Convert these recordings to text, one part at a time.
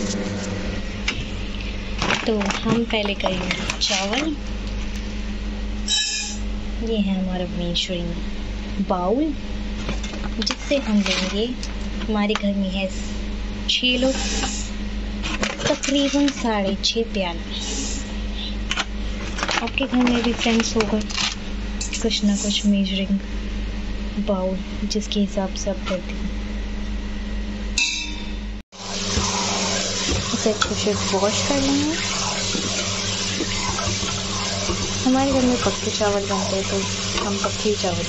तो हम पहले करेंगे चावल। ये है हमारा मेजरिंग बाउल, जिससे हम लेंगे, हमारे घर में है 6 लोग, तकरीबन 6.5 प्याले। आपके घर में भी फ्रेंड्स होगा कुछ ना कुछ मेजरिंग बाउल, जिसके हिसाब से आप करते हैं। इसे अच्छे से वॉश कर लेंगे। हमारे घर में पक्के चावल बनते हैं तो हम पक्के चावल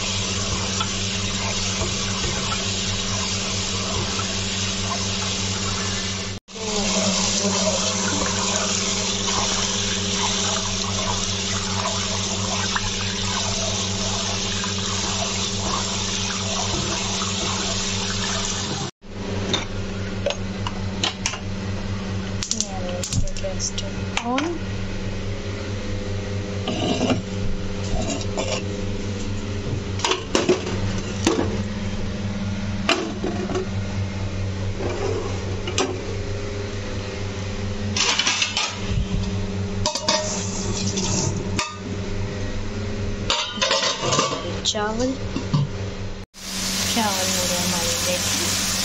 ऑन। चावल हो गए हमारे रेडी।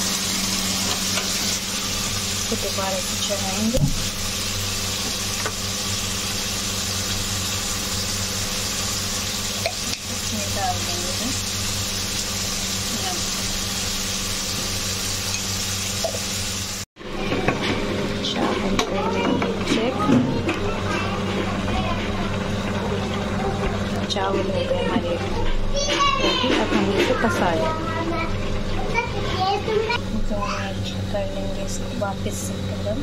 तो दोबारा से चढ़ाएंगे। इसमें डाल देंगे चावल को लेंगे चेक। चावल हो गए हमारे रेडी। अब हम इसे पसा लेंगे। कर लेंगे इसको वापस से गरम।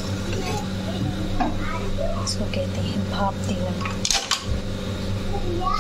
इसको कहते हैं भाप देना।